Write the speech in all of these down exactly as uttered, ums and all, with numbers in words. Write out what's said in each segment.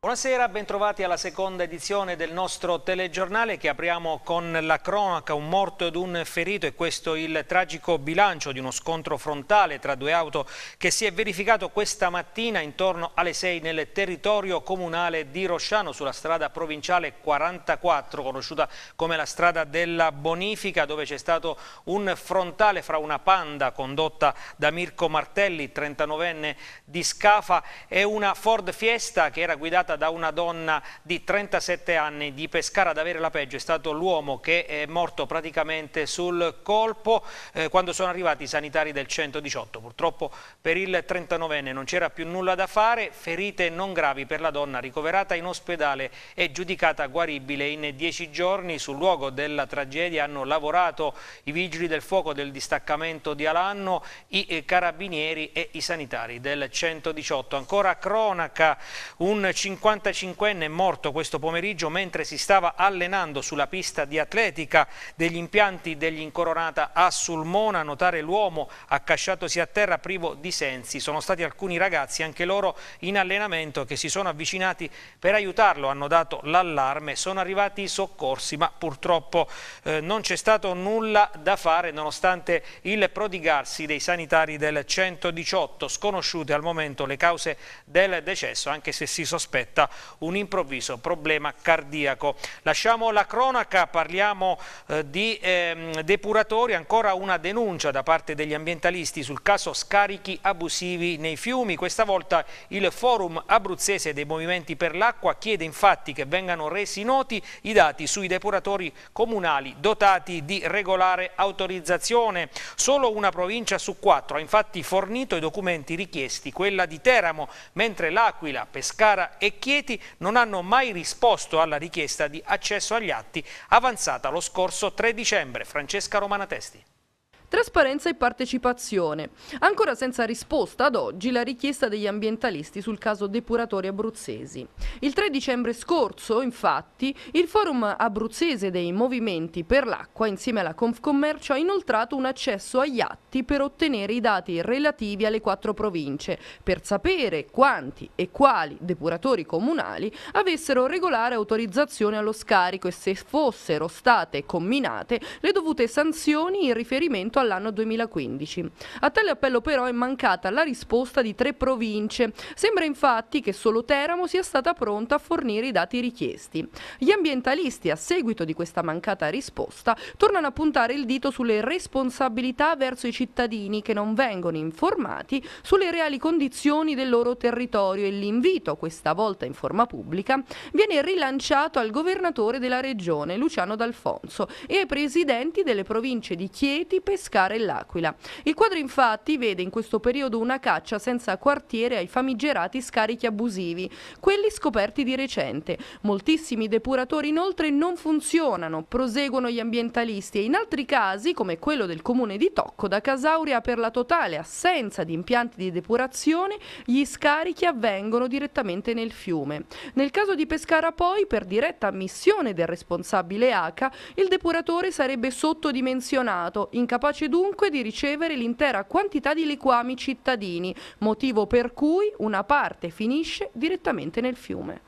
Buonasera, bentrovati alla seconda edizione del nostro telegiornale che apriamo con la cronaca, un morto ed un ferito, e questo il tragico bilancio di uno scontro frontale tra due auto che si è verificato questa mattina intorno alle sei nel territorio comunale di Rosciano sulla strada provinciale quarantaquattro, conosciuta come la strada della bonifica, dove c'è stato un frontale fra una Panda condotta da Mirko Martelli, trentanovenne di Scafa, e una Ford Fiesta che era guidata da una donna di trentasette anni di Pescara. Ad avere la peggio è stato l'uomo che è morto praticamente sul colpo eh, quando sono arrivati i sanitari del centodiciotto. Purtroppo per il trentanovenne non c'era più nulla da fare, ferite non gravi per la donna ricoverata in ospedale e giudicata guaribile in dieci giorni. Sul luogo della tragedia hanno lavorato i vigili del fuoco del distaccamento di Alanno, i carabinieri e i sanitari del centodiciotto. Ancora cronaca, un cinquantacinquenne è morto questo pomeriggio mentre si stava allenando sulla pista di atletica degli impianti degli Incoronata a Sulmona. A notare l'uomo accasciatosi a terra privo di sensi. Sono stati alcuni ragazzi, anche loro in allenamento, che si sono avvicinati per aiutarlo, hanno dato l'allarme, sono arrivati i soccorsi, ma purtroppo eh, non c'è stato nulla da fare nonostante il prodigarsi dei sanitari del centodiciotto. Sconosciute al momento le cause del decesso, anche se si sospetta un improvviso problema cardiaco. Lasciamo la cronaca, parliamo eh, di eh, depuratori. Ancora una denuncia da parte degli ambientalisti sul caso scarichi abusivi nei fiumi. Questa volta il Forum Abruzzese dei Movimenti per l'Acqua chiede infatti che vengano resi noti i dati sui depuratori comunali dotati di regolare autorizzazione. Solo una provincia su quattro ha infatti fornito i documenti richiesti, quella di Teramo, mentre L'Aquila, Pescara e Chieti non hanno mai risposto alla richiesta di accesso agli atti avanzata lo scorso tre dicembre. Francesca Romanatesti. Trasparenza e partecipazione. Ancora senza risposta ad oggi la richiesta degli ambientalisti sul caso depuratori abruzzesi. Il tre dicembre scorso, infatti, il Forum Abruzzese dei Movimenti per l'Acqua, insieme alla Confcommercio, ha inoltrato un accesso agli atti per ottenere i dati relativi alle quattro province, per sapere quanti e quali depuratori comunali avessero regolare autorizzazione allo scarico e se fossero state comminate le dovute sanzioni in riferimento all'anno duemilaquindici. A tale appello però è mancata la risposta di tre province. Sembra infatti che solo Teramo sia stata pronta a fornire i dati richiesti. Gli ambientalisti, a seguito di questa mancata risposta, tornano a puntare il dito sulle responsabilità verso i cittadini che non vengono informati sulle reali condizioni del loro territorio, e l'invito, questa volta in forma pubblica, viene rilanciato al governatore della regione, Luciano D'Alfonso, e ai presidenti delle province di Chieti, Pescara e L'Aquila. Il quadro infatti vede in questo periodo una caccia senza quartiere ai famigerati scarichi abusivi, quelli scoperti di recente. Moltissimi depuratori inoltre non funzionano, proseguono gli ambientalisti, e in altri casi, come quello del comune di Tocco, da Casauria, per la totale assenza di impianti di depurazione, gli scarichi avvengono direttamente nel fiume. Nel caso di Pescara poi, per diretta ammissione del responsabile A C A, il depuratore sarebbe sottodimensionato, incapace dunque di ricevere l'intera quantità di liquami cittadini, motivo per cui una parte finisce direttamente nel fiume.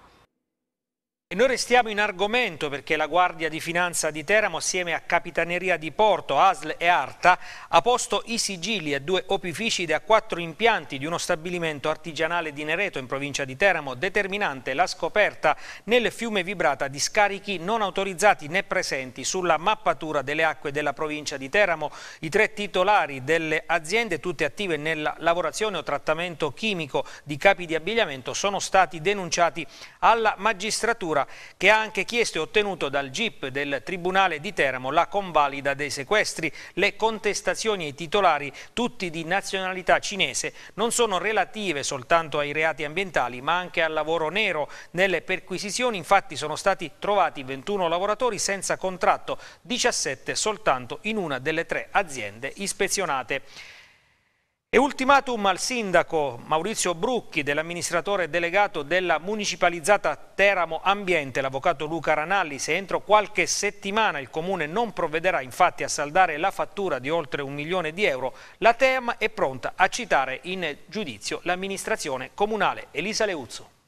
E noi restiamo in argomento perché la Guardia di Finanza di Teramo, assieme a Capitaneria di Porto, A S L e ARTA, ha posto i sigilli a due opifici e a quattro impianti di uno stabilimento artigianale di Nereto in provincia di Teramo, determinante la scoperta nel fiume Vibrata di scarichi non autorizzati né presenti sulla mappatura delle acque della provincia di Teramo. I tre titolari delle aziende, tutte attive nella lavorazione o trattamento chimico di capi di abbigliamento, sono stati denunciati alla magistratura, che ha anche chiesto e ottenuto dal G I P del Tribunale di Teramo la convalida dei sequestri. Le contestazioni ai titolari, tutti di nazionalità cinese, non sono relative soltanto ai reati ambientali ma anche al lavoro nero. Nelle perquisizioni infatti sono stati trovati ventuno lavoratori senza contratto, diciassette soltanto in una delle tre aziende ispezionate. E ultimatum al sindaco Maurizio Brucchi, dell'amministratore delegato della municipalizzata Teramo Ambiente, l'avvocato Luca Ranalli. Se entro qualche settimana il comune non provvederà infatti a saldare la fattura di oltre un milione di euro, la T E M è pronta a citare in giudizio l'amministrazione comunale. Elisa Leuzzo.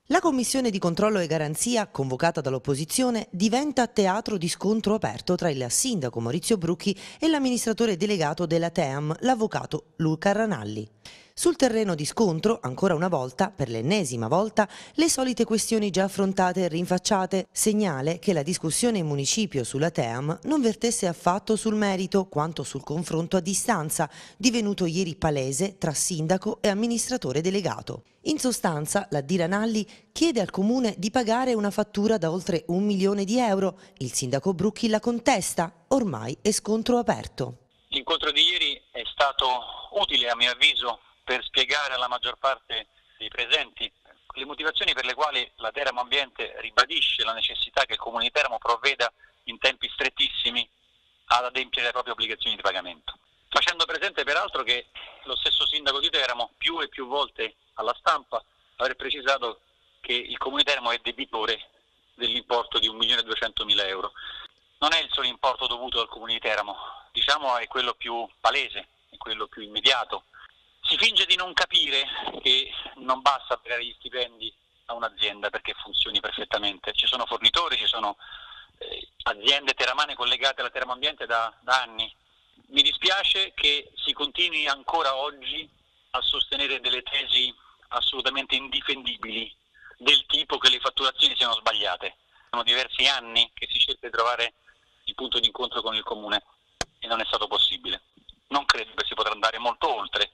La commissione di controllo e garanzia, convocata dall'opposizione, diventa teatro di scontro aperto tra il sindaco Maurizio Brucchi e l'amministratore delegato della T E A M, l'avvocato Luca Ranalli. Sul terreno di scontro, ancora una volta, per l'ennesima volta, le solite questioni già affrontate e rinfacciate, segnale che la discussione in municipio sulla T E A M non vertesse affatto sul merito quanto sul confronto a distanza, divenuto ieri palese tra sindaco e amministratore delegato. In sostanza, la di Ranalli chiede al comune di pagare una fattura da oltre un milione di euro. Il sindaco Brucchi la contesta, ormai è scontro aperto. L'incontro di ieri è stato utile, a mio avviso, per spiegare alla maggior parte dei presenti le motivazioni per le quali la Teramo Ambiente ribadisce la necessità che il Comune di Teramo provveda in tempi strettissimi ad adempiere le proprie obbligazioni di pagamento. Facendo presente peraltro che lo stesso sindaco di Teramo più e più volte alla stampa aver precisato che il Comune di Teramo è debitore dell'importo di un milione e duecentomila euro. Non è il solo importo dovuto al Comune di Teramo, diciamo è quello più palese, è quello più immediato. Si finge di non capire che non basta pagare gli stipendi a un'azienda perché funzioni perfettamente. Ci sono fornitori, ci sono eh, aziende teramane collegate alla Teramo Ambiente da, da anni. Mi dispiace che si continui ancora oggi a sostenere delle tesi assolutamente indifendibili del tipo che le fatturazioni siano sbagliate. Sono diversi anni che si cerca di trovare il punto di incontro con il Comune e non è stato possibile. Non credo che si potrà andare molto oltre.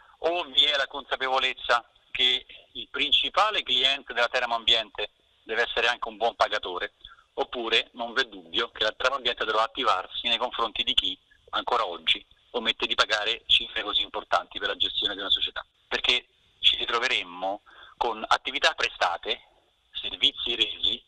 O vi è la consapevolezza che il principale cliente della Teramo Ambiente deve essere anche un buon pagatore, oppure non v'è dubbio che la Teramo Ambiente dovrà attivarsi nei confronti di chi ancora oggi omette di pagare cifre così importanti per la gestione di una società, perché ci ritroveremmo con attività prestate, servizi resi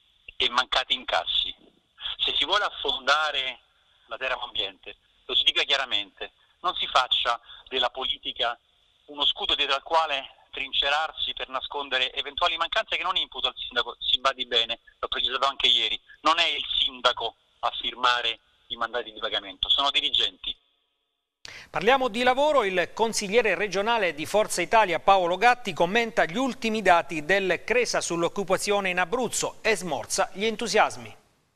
e mancati incassi. Se si vuole affondare la Teramo Ambiente, lo si dica chiaramente, non si faccia della politica uno scudo dietro al quale trincerarsi per nascondere eventuali mancanze che non imputo al sindaco, si badi bene, l'ho precisato anche ieri, non è il sindaco a firmare i mandati di pagamento, sono dirigenti. Parliamo di lavoro, il consigliere regionale di Forza Italia Paolo Gatti commenta gli ultimi dati del Cresa sull'occupazione in Abruzzo e smorza gli entusiasmi.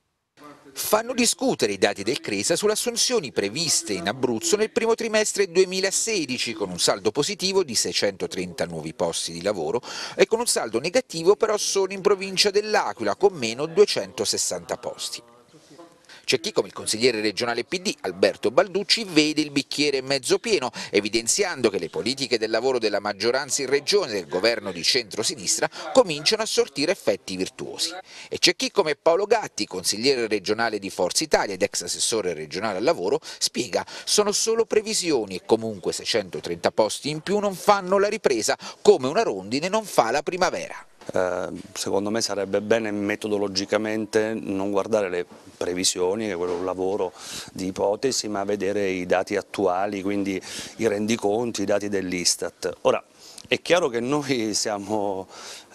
Fanno discutere i dati del Cresa sulle assunzioni previste in Abruzzo nel primo trimestre duemilasedici, con un saldo positivo di seicentotrenta nuovi posti di lavoro e con un saldo negativo però solo in provincia dell'Aquila, con meno duecentosessanta posti. C'è chi, come il consigliere regionale P D Alberto Balducci, vede il bicchiere mezzo pieno, evidenziando che le politiche del lavoro della maggioranza in regione del governo di centrosinistra cominciano a sortire effetti virtuosi. E c'è chi, come Paolo Gatti, consigliere regionale di Forza Italia ed ex assessore regionale al lavoro, spiega: sono solo previsioni e comunque seicentotrenta posti in più non fanno la ripresa, come una rondine non fa la primavera. Eh, secondo me sarebbe bene metodologicamente non guardare le previsioni, che quello è un lavoro di ipotesi, ma vedere i dati attuali, quindi i rendiconti, i dati dell'Istat. Ora, è chiaro che noi siamo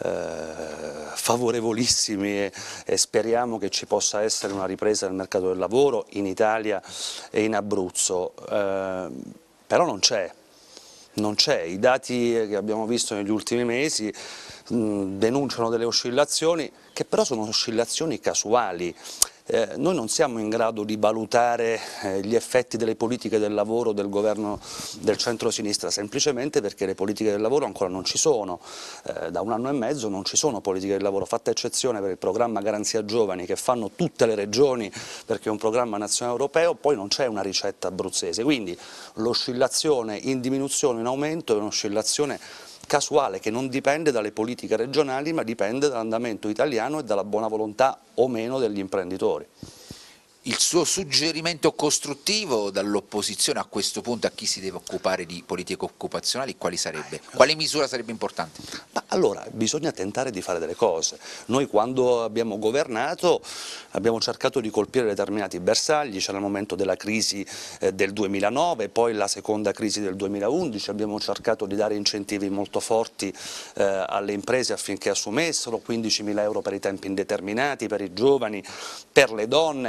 eh, favorevolissimi e, e speriamo che ci possa essere una ripresa del mercato del lavoro in Italia e in Abruzzo, eh, però non c'è. Non c'è, i dati che abbiamo visto negli ultimi mesi mh, denunciano delle oscillazioni che però sono oscillazioni casuali. Eh, noi non siamo in grado di valutare eh, gli effetti delle politiche del lavoro del governo del centro-sinistra, semplicemente perché le politiche del lavoro ancora non ci sono. Eh, da un anno e mezzo non ci sono politiche del lavoro, fatta eccezione per il programma Garanzia Giovani che fanno tutte le regioni perché è un programma nazionale europeo, poi non c'è una ricetta abruzzese, quindi l'oscillazione in diminuzione o in aumento è un'oscillazione casuale che non dipende dalle politiche regionali ma dipende dall'andamento italiano e dalla buona volontà o meno degli imprenditori. Il suo suggerimento costruttivo dall'opposizione a questo punto a chi si deve occupare di politiche occupazionali quali sarebbe? Quale misura sarebbe importante? Ma allora bisogna tentare di fare delle cose. Noi quando abbiamo governato abbiamo cercato di colpire determinati bersagli, c'era il momento della crisi eh, del duemilanove, poi la seconda crisi del duemilaundici, abbiamo cercato di dare incentivi molto forti eh, alle imprese affinché assumessero, quindicimila euro per i tempi indeterminati, per i giovani, per le donne, abbiamo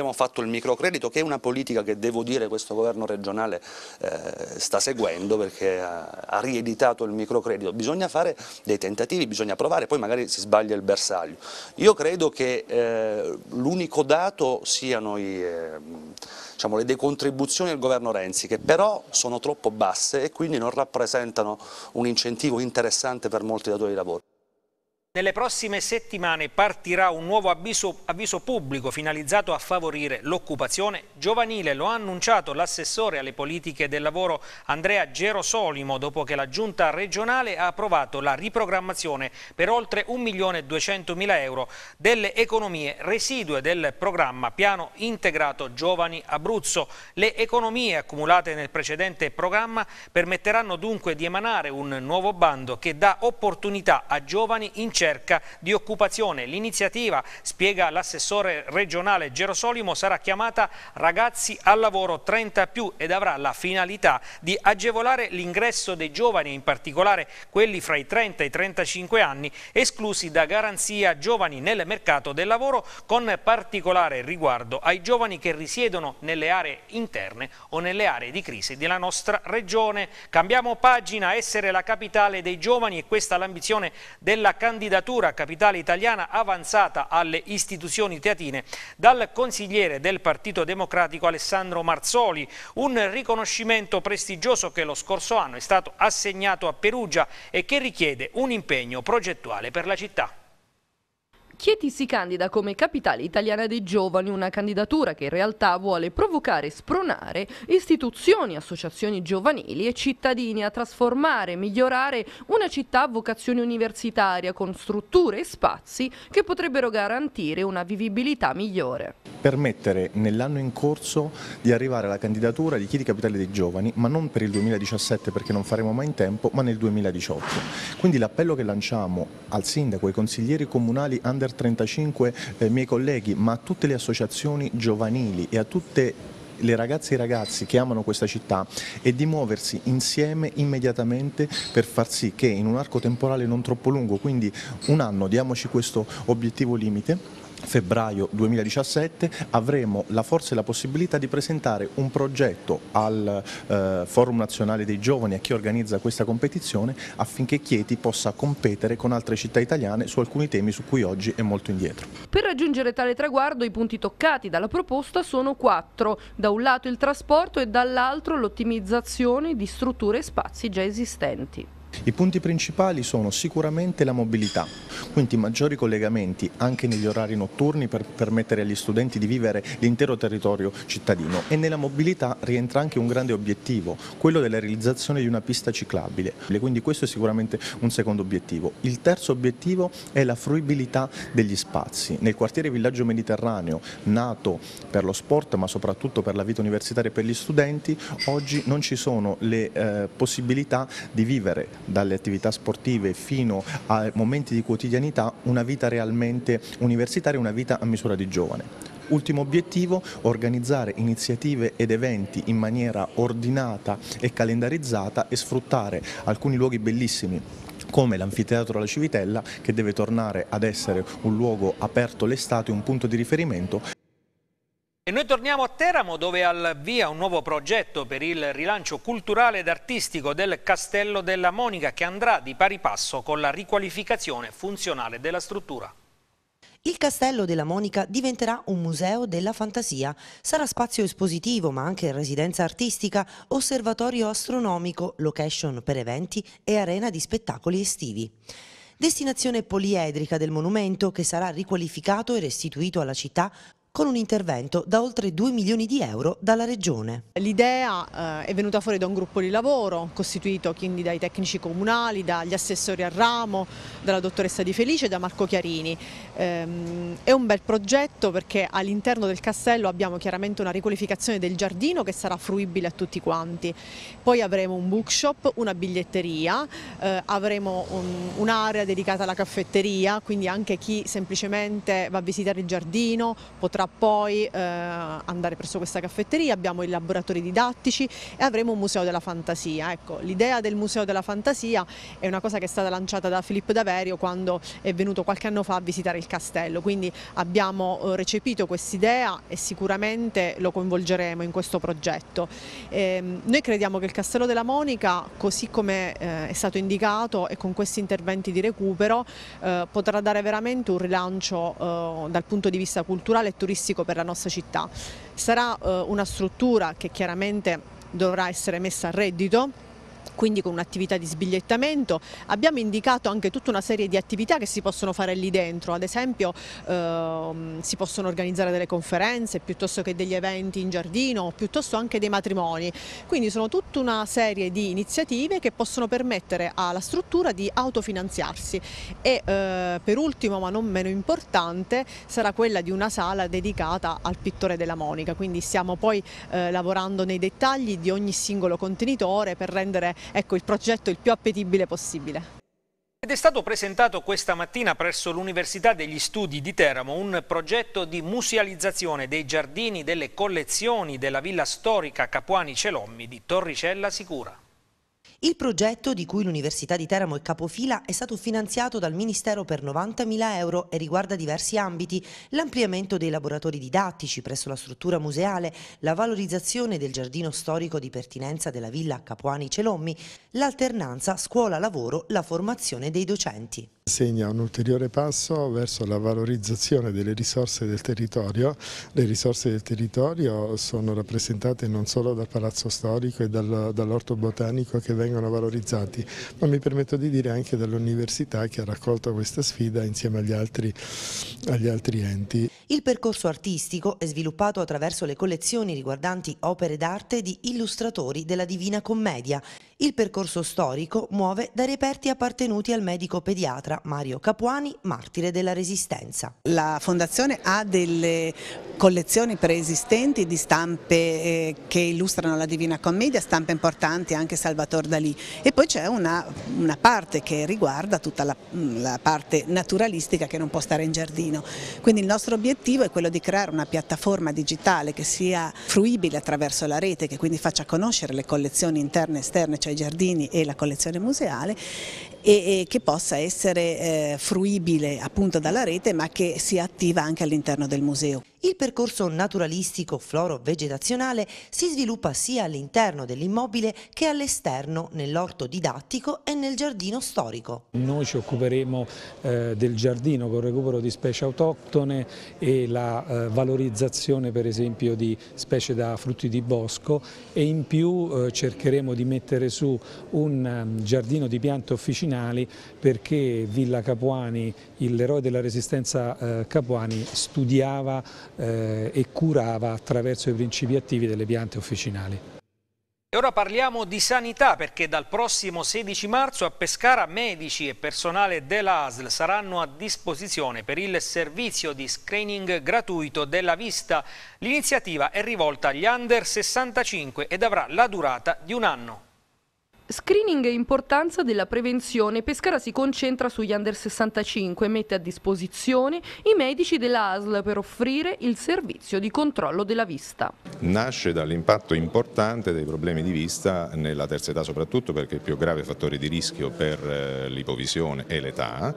abbiamo fatto il microcredito, che è una politica che devo dire questo governo regionale eh, sta seguendo, perché ha, ha rieditato il microcredito. Bisogna fare dei tentativi, bisogna provare, poi magari si sbaglia il bersaglio. Io credo che eh, l'unico dato siano i, eh, diciamo, le decontribuzioni del governo Renzi, che però sono troppo basse e quindi non rappresentano un incentivo interessante per molti datori di lavoro. Nelle prossime settimane partirà un nuovo avviso, avviso pubblico finalizzato a favorire l'occupazione giovanile. Lo ha annunciato l'assessore alle politiche del lavoro Andrea Gerosolimo, dopo che la giunta regionale ha approvato la riprogrammazione per oltre un milione e duecentomila euro delle economie residue del programma Piano Integrato Giovani Abruzzo. Le economie accumulate nel precedente programma permetteranno dunque di emanare un nuovo bando che dà opportunità a giovani in cerca di occupazione. L'iniziativa, spiega l'assessore regionale Gerosolimo, sarà chiamata Ragazzi al Lavoro trenta più ed avrà la finalità di agevolare l'ingresso dei giovani, in particolare quelli fra i trenta e i trentacinque anni, esclusi da garanzia giovani nel mercato del lavoro, con particolare riguardo ai giovani che risiedono nelle aree interne o nelle aree di crisi della nostra regione. Cambiamo pagina, essere la capitale dei giovani, e questa l'ambizione della candidatura capitale italiana avanzata alle istituzioni teatine dal consigliere del Partito Democratico Alessandro Marzoli, un riconoscimento prestigioso che lo scorso anno è stato assegnato a Perugia e che richiede un impegno progettuale per la città. Chieti si candida come capitale italiana dei giovani, una candidatura che in realtà vuole provocare e spronare istituzioni, associazioni giovanili e cittadini a trasformare e migliorare una città a vocazione universitaria con strutture e spazi che potrebbero garantire una vivibilità migliore. Permettere nell'anno in corso di arrivare alla candidatura di Chieti capitale dei giovani, ma non per il duemiladiciassette perché non faremo mai in tempo, ma nel duemiladiciotto. Quindi l'appello che lanciamo al sindaco, ai consiglieri comunali under trentacinque eh, miei colleghi, ma a tutte le associazioni giovanili e a tutte le ragazze e i ragazzi che amano questa città, è di muoversi insieme immediatamente per far sì che in un arco temporale non troppo lungo, quindi un anno, diamoci questo obiettivo limite, febbraio duemiladiciassette, avremo la forza e la possibilità di presentare un progetto al eh, Forum Nazionale dei Giovani, a chi organizza questa competizione, affinché Chieti possa competere con altre città italiane su alcuni temi su cui oggi è molto indietro. Per raggiungere tale traguardo i punti toccati dalla proposta sono quattro: da un lato il trasporto e dall'altro l'ottimizzazione di strutture e spazi già esistenti. I punti principali sono sicuramente la mobilità, quindi maggiori collegamenti anche negli orari notturni per permettere agli studenti di vivere l'intero territorio cittadino, e nella mobilità rientra anche un grande obiettivo, quello della realizzazione di una pista ciclabile, quindi questo è sicuramente un secondo obiettivo. Il terzo obiettivo è la fruibilità degli spazi. Nel quartiere Villaggio Mediterraneo, nato per lo sport ma soprattutto per la vita universitaria e per gli studenti, oggi non ci sono le eh, possibilità di vivere dalle attività sportive fino a momenti di quotidianità una vita realmente universitaria, una vita a misura di giovane. Ultimo obiettivo, organizzare iniziative ed eventi in maniera ordinata e calendarizzata e sfruttare alcuni luoghi bellissimi come l'anfiteatro alla Civitella, che deve tornare ad essere un luogo aperto l'estate, un punto di riferimento. E noi torniamo a Teramo, dove è al via un nuovo progetto per il rilancio culturale ed artistico del Castello della Monica, che andrà di pari passo con la riqualificazione funzionale della struttura. Il Castello della Monica diventerà un museo della fantasia. Sarà spazio espositivo, ma anche residenza artistica, osservatorio astronomico, location per eventi e arena di spettacoli estivi. Destinazione poliedrica del monumento, che sarà riqualificato e restituito alla città con un intervento da oltre due milioni di euro dalla Regione. L'idea eh, è venuta fuori da un gruppo di lavoro costituito quindi dai tecnici comunali, dagli assessori al ramo, dalla dottoressa Di Felice e da Marco Chiarini. Ehm, è un bel progetto perché all'interno del castello abbiamo chiaramente una riqualificazione del giardino che sarà fruibile a tutti quanti. Poi avremo un bookshop, una biglietteria, eh, avremo un'area dedicata alla caffetteria, quindi anche chi semplicemente va a visitare il giardino potrà poi eh, andare presso questa caffetteria, abbiamo i laboratori didattici e avremo un museo della fantasia. Ecco, l'idea del museo della fantasia è una cosa che è stata lanciata da Filippo Daverio quando è venuto qualche anno fa a visitare il castello, quindi abbiamo eh, recepito quest'idea e sicuramente lo coinvolgeremo in questo progetto. Eh, noi crediamo che il Castello della Monica, così come eh, è stato indicato e con questi interventi di recupero, eh, potrà dare veramente un rilancio eh, dal punto di vista culturale e turistico per la nostra città. Sarà eh, una struttura che chiaramente dovrà essere messa a reddito, quindi con un'attività di sbigliettamento. Abbiamo indicato anche tutta una serie di attività che si possono fare lì dentro, ad esempio ehm, si possono organizzare delle conferenze piuttosto che degli eventi in giardino o piuttosto anche dei matrimoni, quindi sono tutta una serie di iniziative che possono permettere alla struttura di autofinanziarsi e eh, per ultimo ma non meno importante sarà quella di una sala dedicata al pittore della Monica, quindi stiamo poi eh, lavorando nei dettagli di ogni singolo contenitore per rendere ecco, il progetto il più appetibile possibile. Ed è stato presentato questa mattina presso l'Università degli Studi di Teramo un progetto di musealizzazione dei giardini delle collezioni della Villa Storica Capuani Celommi di Torricella Sicura. Il progetto, di cui l'Università di Teramo è capofila, è stato finanziato dal Ministero per novantamila euro e riguarda diversi ambiti: l'ampliamento dei laboratori didattici presso la struttura museale, la valorizzazione del giardino storico di pertinenza della Villa Capuani Celommi, l'alternanza scuola-lavoro, la formazione dei docenti. Segna un ulteriore passo verso la valorizzazione delle risorse del territorio. Le risorse del territorio sono rappresentate non solo dal Palazzo Storico e dal, dall'Orto Botanico che vengono valorizzati, ma mi permetto di dire anche dall'Università che ha raccolto questa sfida insieme agli altri, agli altri enti. Il percorso artistico è sviluppato attraverso le collezioni riguardanti opere d'arte di illustratori della Divina Commedia. Il percorso storico muove dai reperti appartenuti al medico pediatra Mario Capuani, martire della Resistenza. La Fondazione ha delle collezioni preesistenti di stampe eh, che illustrano la Divina Commedia, stampe importanti anche Salvatore Dalì, e poi c'è una, una parte che riguarda tutta la, la parte naturalistica che non può stare in giardino. Quindi il nostro obiettivo è quello di creare una piattaforma digitale che sia fruibile attraverso la rete, che quindi faccia conoscere le collezioni interne e esterne, cioè i giardini e la collezione museale, e, e che possa essere eh, fruibile appunto dalla rete, ma che sia attiva anche all'interno del museo. Il percorso naturalistico floro-vegetazionale si sviluppa sia all'interno dell'immobile che all'esterno, nell'orto didattico e nel giardino storico. Noi ci occuperemo eh, del giardino con il recupero di specie autoctone e la eh, valorizzazione per esempio di specie da frutti di bosco, e in più eh, cercheremo di mettere su un um, giardino di piante officinali, perché Villa Capuani, l'eroe della Resistenza eh, Capuani, studiava Eh, e curava attraverso i principi attivi delle piante officinali. E ora parliamo di sanità, perché dal prossimo sedici marzo a Pescara medici e personale della A S L saranno a disposizione per il servizio di screening gratuito della vista. L'iniziativa è rivolta agli under sessantacinque ed avrà la durata di un anno. Screening e importanza della prevenzione. Pescara si concentra sugli under sessantacinque e mette a disposizione i medici della A S L per offrire il servizio di controllo della vista. Nasce dall'impatto importante dei problemi di vista nella terza età, soprattutto perché il più grave fattore di rischio per l'ipovisione è l'età.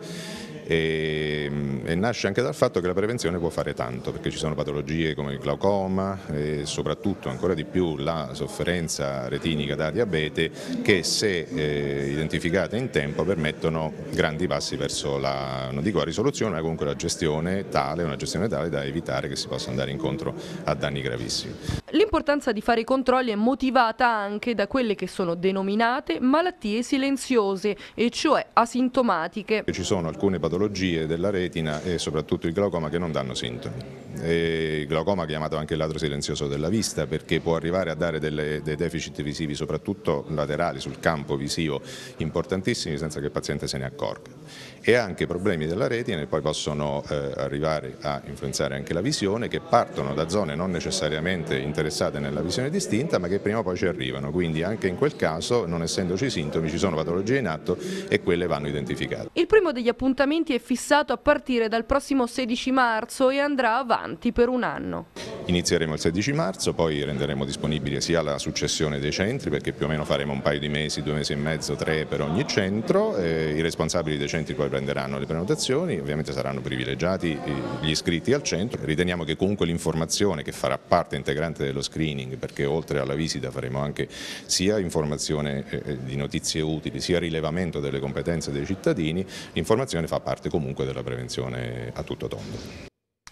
E, e nasce anche dal fatto che la prevenzione può fare tanto, perché ci sono patologie come il glaucoma e soprattutto ancora di più la sofferenza retinica da diabete che, se eh, identificate in tempo, permettono grandi passi verso la, non dico la risoluzione, ma comunque la gestione tale, una gestione tale da evitare che si possa andare incontro a danni gravissimi. L'importanza di fare i controlli è motivata anche da quelle che sono denominate malattie silenziose, e cioè asintomatiche. Ci sono alcune patologie della retina e soprattutto il glaucoma che non danno sintomi. E il glaucoma, chiamato anche il ladro silenzioso della vista, perché può arrivare a dare delle, dei deficit visivi, soprattutto laterali sul campo visivo, importantissimi, senza che il paziente se ne accorga. e anche problemi della retina che poi possono eh, arrivare a influenzare anche la visione, che partono da zone non necessariamente interessate nella visione distinta ma che prima o poi ci arrivano, quindi anche in quel caso, non essendoci sintomi, ci sono patologie in atto e quelle vanno identificate. Il primo degli appuntamenti è fissato a partire dal prossimo sedici marzo e andrà avanti per un anno. Inizieremo il sedici marzo, poi renderemo disponibile sia la successione dei centri, perché più o meno faremo un paio di mesi, due mesi e mezzo, tre per ogni centro, eh, i responsabili dei centri poi prenderanno le prenotazioni, ovviamente saranno privilegiati gli iscritti al centro. Riteniamo che comunque l'informazione, che farà parte integrante dello screening, perché oltre alla visita faremo anche sia informazione eh, di notizie utili, sia rilevamento delle competenze dei cittadini, l'informazione fa parte comunque della prevenzione a tutto tondo.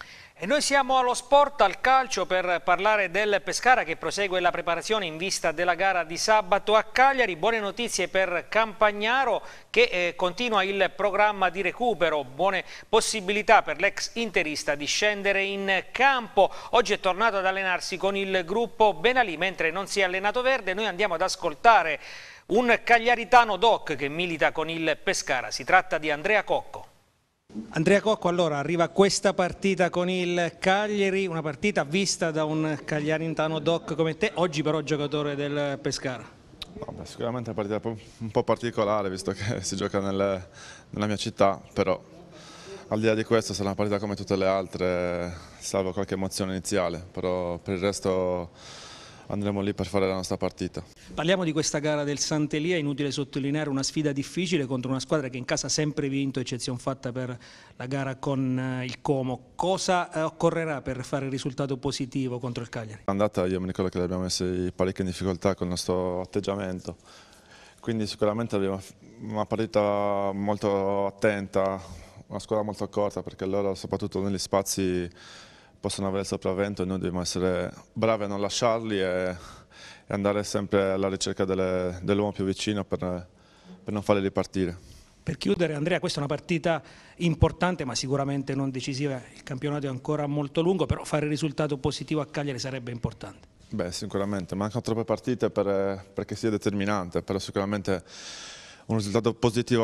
E noi siamo allo sport, al calcio, per parlare del Pescara che prosegue la preparazione in vista della gara di sabato a Cagliari. Buone notizie per Campagnaro che eh, continua il programma di recupero, buone possibilità per l'ex interista di scendere in campo. Oggi è tornato ad allenarsi con il gruppo Benalì, mentre non si è allenato Verde. Noi andiamo ad ascoltare un cagliaritano doc che milita con il Pescara, si tratta di Andrea Cocco. Andrea Cocco, allora arriva questa partita con il Cagliari, una partita vista da un cagliaritano doc come te, oggi però giocatore del Pescara. No, beh, sicuramente è una partita un po' particolare visto che si gioca nelle, nella mia città, però al di là di questo sarà una partita come tutte le altre, salvo qualche emozione iniziale, però per il resto andremo lì per fare la nostra partita. Parliamo di questa gara del Sant'Elia, è inutile sottolineare una sfida difficile contro una squadra che in casa ha sempre vinto, eccezione fatta per la gara con il Como. Cosa occorrerà per fare il risultato positivo contro il Cagliari? Andata io mi ricordo che abbiamo messo parecchio in difficoltà con il nostro atteggiamento, quindi sicuramente abbiamo una partita molto attenta, una squadra molto accorta perché loro soprattutto negli spazi possono avere il sopravvento e noi dobbiamo essere bravi a non lasciarli e, e andare sempre alla ricerca dell'uomo più vicino per, per non farli ripartire. Per chiudere, Andrea, questa è una partita importante ma sicuramente non decisiva, il campionato è ancora molto lungo, però fare il risultato positivo a Cagliari sarebbe importante. Beh, sicuramente, mancano troppe partite per, perché sia determinante, però sicuramente un risultato positivo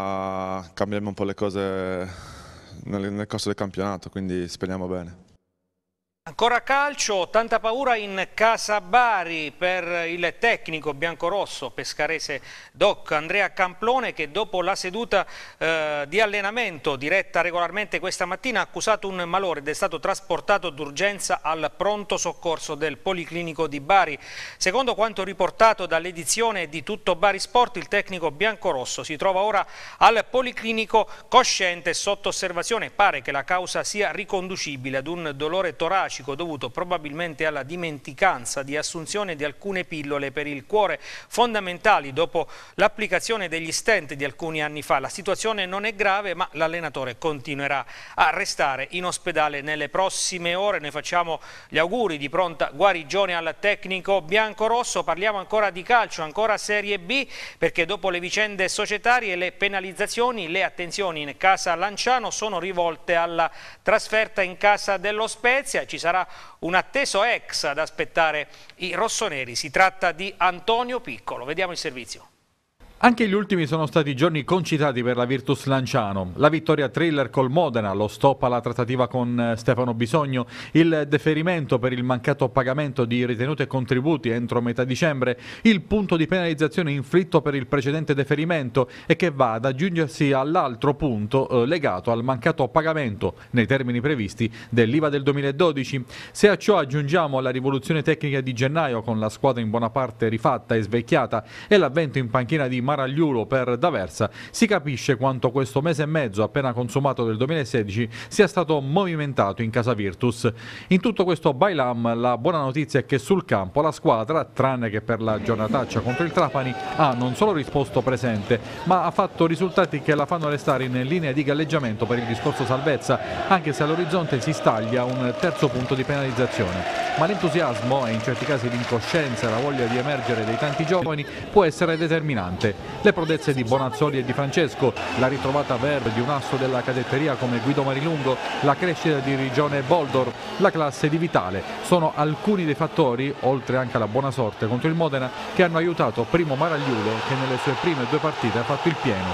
là cambieremo un po' le cose nel, nel corso del campionato, quindi speriamo bene. Ancora calcio, tanta paura in casa Bari per il tecnico biancorosso pescarese doc Andrea Camplone, che dopo la seduta eh, di allenamento diretta regolarmente questa mattina ha accusato un malore ed è stato trasportato d'urgenza al pronto soccorso del Policlinico di Bari. Secondo quanto riportato dall'edizione di Tutto Bari Sport, il tecnico biancorosso si trova ora al Policlinico cosciente e sotto osservazione. Pare che la causa sia riconducibile ad un dolore toracico dovuto probabilmente alla dimenticanza di assunzione di alcune pillole per il cuore fondamentali dopo l'applicazione degli stent di alcuni anni fa. La situazione non è grave, ma l'allenatore continuerà a restare in ospedale nelle prossime ore. Noi facciamo gli auguri di pronta guarigione al tecnico biancorosso. Parliamo ancora di calcio, ancora Serie B, perché dopo le vicende societarie e le penalizzazioni, le attenzioni in casa Lanciano sono rivolte alla trasferta in casa dello Spezia. Ci sarà un atteso ex ad aspettare i rossoneri, si tratta di Antonio Piccolo. Vediamo il servizio. Anche gli ultimi sono stati giorni concitati per la Virtus Lanciano. La vittoria thriller col Modena, lo stop alla trattativa con Stefano Bisogno, il deferimento per il mancato pagamento di ritenute e contributi entro metà dicembre, il punto di penalizzazione inflitto per il precedente deferimento e che va ad aggiungersi all'altro punto eh, legato al mancato pagamento nei termini previsti dell'I V A del duemiladodici. Se a ciò aggiungiamo la rivoluzione tecnica di gennaio con la squadra in buona parte rifatta e svecchiata e l'avvento in panchina di Maragliulo per D'Aversa, si capisce quanto questo mese e mezzo appena consumato del duemilasedici sia stato movimentato in casa Virtus. In tutto questo bailam la buona notizia è che sul campo la squadra, tranne che per la giornataccia contro il Trapani, ha non solo risposto presente, ma ha fatto risultati che la fanno restare in linea di galleggiamento per il discorso salvezza, anche se all'orizzonte si staglia un terzo punto di penalizzazione. Ma l'entusiasmo e in certi casi l'incoscienza e la voglia di emergere dei tanti giovani può essere determinante. Le prodezze di Bonazzoli e di Francesco, la ritrovata verde di un asso della cadetteria come Guido Marilungo, la crescita di Rigione Boldor, la classe di Vitale sono alcuni dei fattori, oltre anche alla buona sorte contro il Modena, che hanno aiutato Primo Maragliulo che nelle sue prime due partite ha fatto il pieno.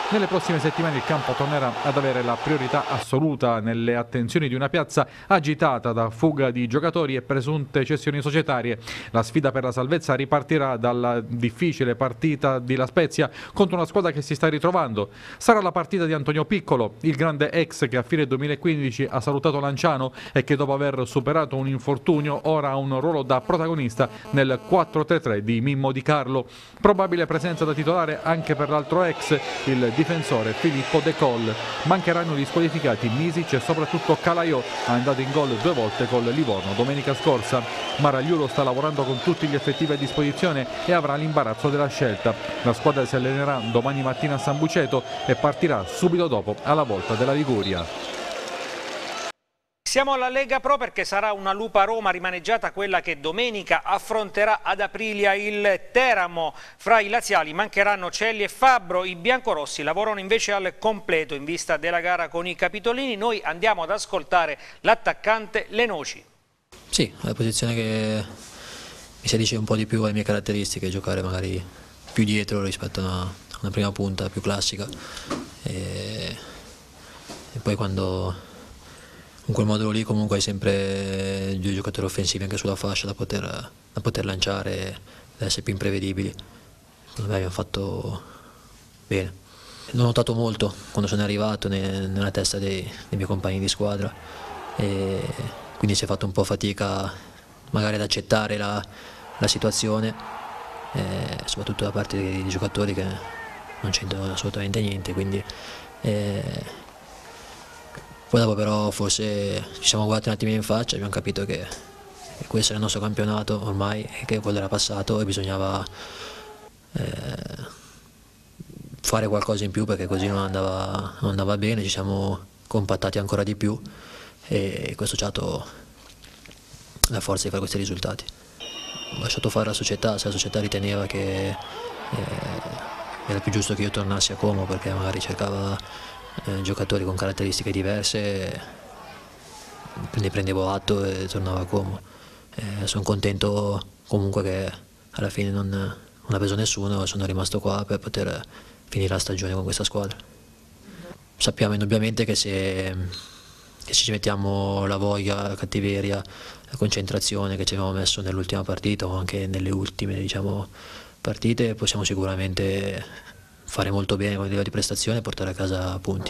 Nelle prossime settimane il campo tornerà ad avere la priorità assoluta nelle attenzioni di una piazza agitata da fuga di giocatori e presunte cessioni societarie. La sfida per la salvezza ripartirà dalla difficile partita di La Spezia contro una squadra che si sta ritrovando. Sarà la partita di Antonio Piccolo, il grande ex che a fine duemilaquindici ha salutato Lanciano e che dopo aver superato un infortunio ora ha un ruolo da protagonista nel quattro tre tre di Mimmo Di Carlo. Probabile presenza da titolare anche per l'altro ex, il difensore Filippo De Col. Mancheranno gli squalificati Misic e soprattutto Calaiò, andato in gol due volte col Livorno domenica scorsa. Maragliulo sta lavorando con tutti gli effettivi a disposizione e avrà l'imbarazzo della scelta. La squadra si allenerà domani mattina a San Buceto e partirà subito dopo alla Volta della Liguria. Siamo alla Lega Pro perché sarà una Lupa Roma rimaneggiata quella che domenica affronterà ad Aprilia il Teramo. Fra i laziali mancheranno Celli e Fabbro, i biancorossi lavorano invece al completo in vista della gara con i capitolini. Noi andiamo ad ascoltare l'attaccante Lenoci. Sì, è la posizione che mi si addice un po' di più alle mie caratteristiche, giocare magari più dietro rispetto a una, una prima punta più classica e, e poi quando in quel modulo lì comunque hai sempre due giocatori offensivi anche sulla fascia da poter, da poter lanciare ed essere più imprevedibili. Secondo me abbiamo fatto bene. L'ho notato molto quando sono arrivato ne, nella testa dei, dei miei compagni di squadra e quindi si è fatto un po' fatica magari ad accettare la, la situazione, eh, soprattutto da parte dei, dei giocatori che non c'entrano assolutamente niente. Quindi, eh, poi dopo però forse ci siamo guardati un attimo in faccia e abbiamo capito che, che questo era il nostro campionato ormai e che quello era passato e bisognava eh, fare qualcosa in più perché così non andava, non andava bene. Ci siamo compattati ancora di più e questo ci ha dato la forza di fare questi risultati. Ho lasciato fare la società, se la società riteneva che eh, era più giusto che io tornassi a Como perché magari cercava Eh, giocatori con caratteristiche diverse, ne prendevo atto e tornavo a Como. Eh, sono contento comunque che alla fine non, non ha preso nessuno e sono rimasto qua per poter finire la stagione con questa squadra. Sappiamo indubbiamente che se, che se ci mettiamo la voglia, la cattiveria, la concentrazione che ci avevamo messo nell'ultima partita o anche nelle ultime diciamo, partite, possiamo sicuramente fare molto bene con il livello di prestazione e portare a casa punti.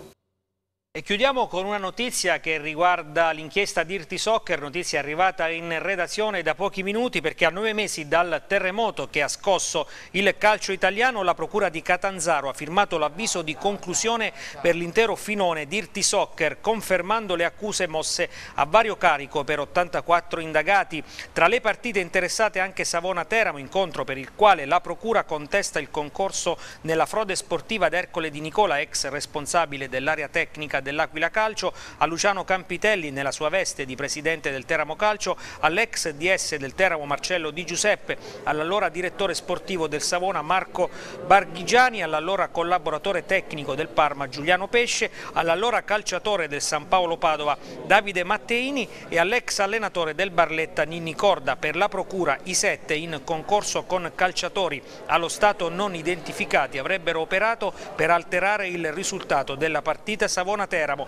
E chiudiamo con una notizia che riguarda l'inchiesta Dirty Soccer, notizia arrivata in redazione da pochi minuti perché a nove mesi dal terremoto che ha scosso il calcio italiano la Procura di Catanzaro ha firmato l'avviso di conclusione per l'intero filone Dirty Soccer, confermando le accuse mosse a vario carico per ottantaquattro indagati. Tra le partite interessate anche Savona-Teramo, incontro per il quale la Procura contesta il concorso nella frode sportiva ad Ercole Di Nicola, ex responsabile dell'area tecnica dell'Aquila Calcio, a Luciano Campitelli nella sua veste di presidente del Teramo Calcio, all'ex D S del Teramo Marcello Di Giuseppe, all'allora direttore sportivo del Savona Marco Barghigiani, all'allora collaboratore tecnico del Parma Giuliano Pesce, all'allora calciatore del San Paolo Padova Davide Matteini e all'ex allenatore del Barletta Ninni Corda. Per la Procura i sette, in concorso con calciatori allo stato non identificati, avrebbero operato per alterare il risultato della partita Savona-Teramo.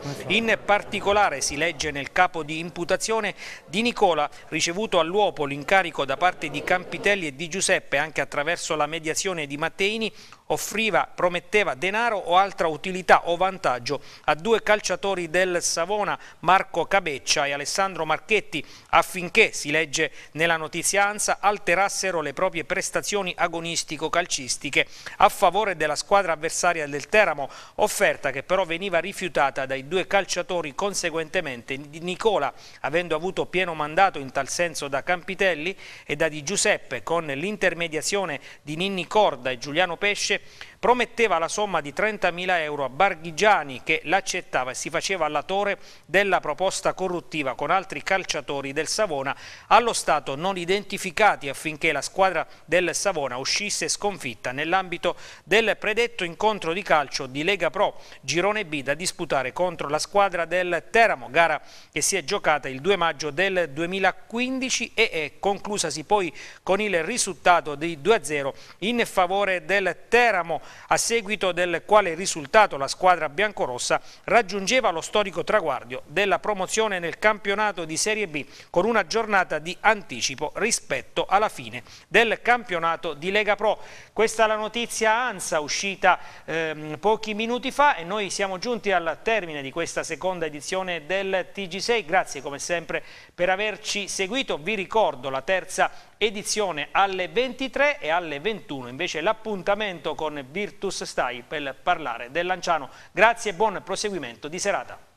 In particolare si legge nel capo di imputazione Di Nicola, ricevuto all'uopo l'incarico da parte di Campitelli e Di Giuseppe anche attraverso la mediazione di Matteini, offriva, prometteva denaro o altra utilità o vantaggio a due calciatori del Savona, Marco Cabeccia e Alessandro Marchetti, affinché, si legge nella notizia ANSA, alterassero le proprie prestazioni agonistico-calcistiche a favore della squadra avversaria del Teramo, offerta che però veniva rifiutata dai due calciatori. Conseguentemente Nicola, avendo avuto pieno mandato in tal senso da Campitelli e da Di Giuseppe con l'intermediazione di Ninni Corda e Giuliano Pesce, prometteva la somma di trentamila euro a Barghigiani, che l'accettava e si faceva allatore della proposta corruttiva con altri calciatori del Savona allo stato non identificati, affinché la squadra del Savona uscisse sconfitta nell'ambito del predetto incontro di calcio di Lega Pro Girone B da disputare contro la squadra del Teramo, gara che si è giocata il due maggio del duemilaquindici e è conclusasi poi con il risultato di due a zero in favore del Teramo. a seguito del quale risultato la squadra biancorossa raggiungeva lo storico traguardo della promozione nel campionato di Serie B con una giornata di anticipo rispetto alla fine del campionato di Lega Pro. Questa è la notizia ANSA uscita ehm, pochi minuti fa e noi siamo giunti al termine di questa seconda edizione del T G sei. Grazie come sempre per averci seguito. Vi ricordo la terza edizione alle ventitré e alle ventuno invece l'appuntamento con Virtus Stai per parlare del Lanciano. Grazie e buon proseguimento di serata.